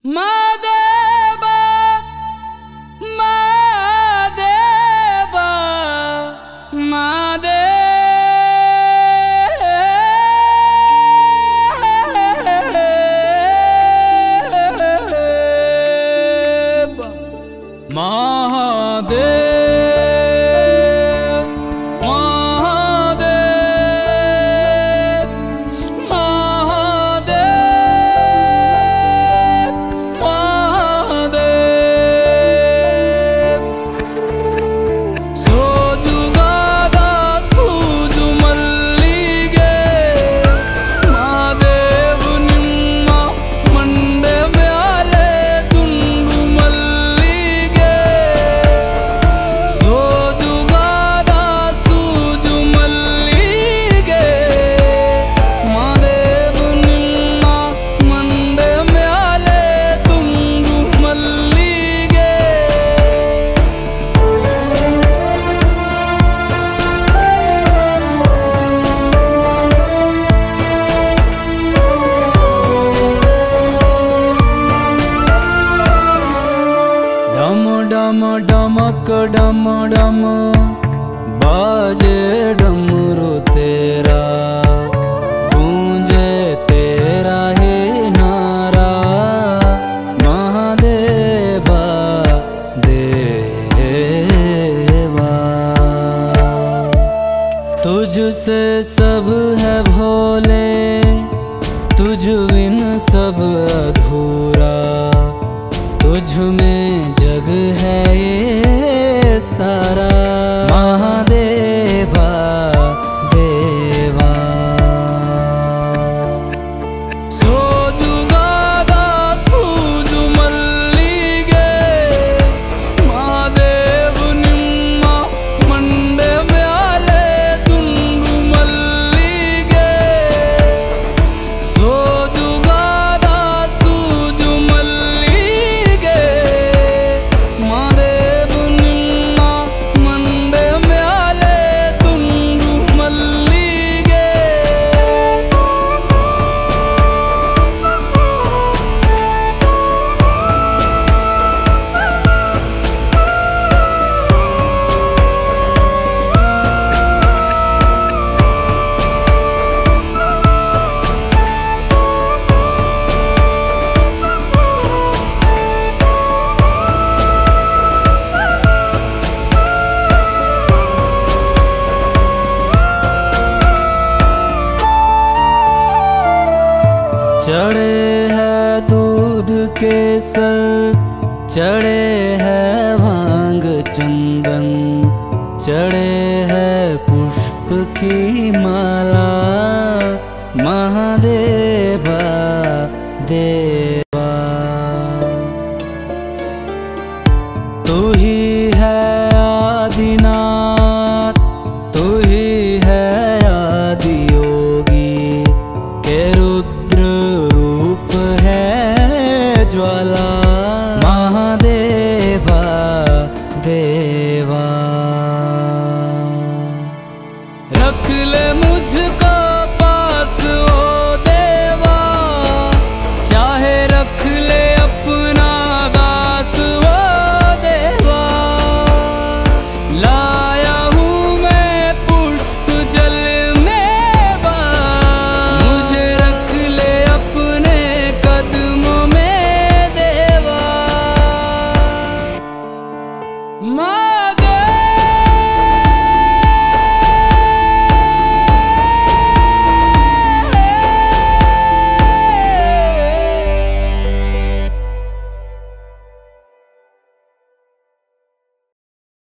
महादेवा महादेवा महादेव महादेव डम डमक डम डम बाजे डमरू तेरा, गूंजे तेरा ही नारा। महादेवा देवा तुझसे सब है भोले, तुझ बिन सब अधूरा। तुझ में जग है ये सारा। महादेवा देवा ಸೋಜುಗಾದ ಸೂಜು ಮಲ್ಲಿಗೆ, ಮಾದೇವ ನಿಮ್ಮ ಮಂಡೆ ಮ್ಯಾಲೆ ತುಂಡು ಮಲ್ಲಿಗೆ. ಸೋಜುಗಾದ ಸೂಜು ಮಲ್ಲಿಗೆ, ಮಾದೇವ ನಿಮ್ಮ ಮಂಡೆ ಮ್ಯಾಲೆ ತುಂಡು ಮಲ್ಲಿಗೆ. चढ़े है दूध केसर, चढ़े है भांग चंदन, चढ़े है पुष्प की माला। महादेवा देवा